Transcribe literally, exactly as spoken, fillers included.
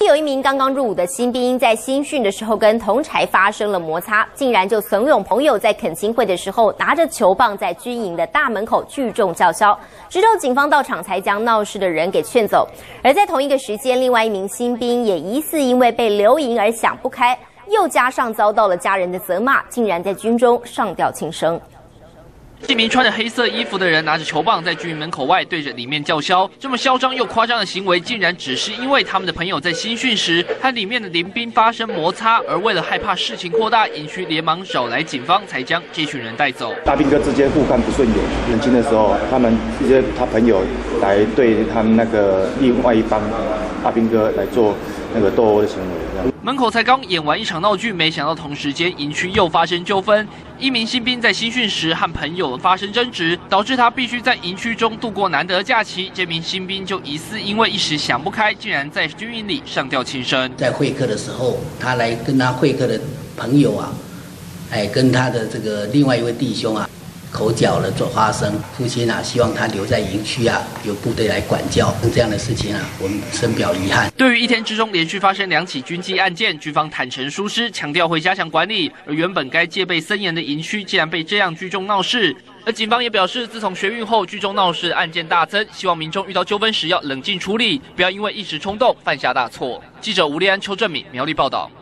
有一名刚刚入伍的新兵，在新训的时候跟同儕发生了摩擦，竟然就怂恿朋友在恳亲会的时候拿着球棒在军营的大门口聚众叫嚣，直到警方到场才将闹事的人给劝走。而在同一个时间，另外一名新兵也疑似因为被留营而想不开，又加上遭到了家人的责骂，竟然在军中上吊轻生。 一名穿着黑色衣服的人拿着球棒在军营门口外对着里面叫嚣，这么嚣张又夸张的行为，竟然只是因为他们的朋友在新训时和里面的林兵发生摩擦，而为了害怕事情扩大，营区连忙找来警方，才将这群人带走。 大兵哥之间互看不顺眼，年轻的时候，他们这些他朋友来对他们那个另外一帮大兵哥来做那个斗殴的行为。 门口才刚演完一场闹剧，没想到同时间营区又发生纠纷。一名新兵在新训时和朋友发生争执，导致他必须在营区中度过难得假期。这名新兵就疑似因为一时想不开，竟然在军营里上吊轻生。 在会客的时候，他来跟他会客的朋友啊，哎，跟他的这个另外一位弟兄啊。 口角了，做发生，父亲啊，希望他留在营区啊，由部队来管教。这样的事情啊，我们深表遗憾。 对于一天之中连续发生两起军机案件，军方坦诚疏失，强调会加强管理。而原本该戒备森严的营区，竟然被这样聚众闹事。而警方也表示，自从学运后，聚众闹事案件大增，希望民众遇到纠纷时要冷静处理，不要因为一时冲动犯下大错。记者吴立安、邱正敏苗栗报道。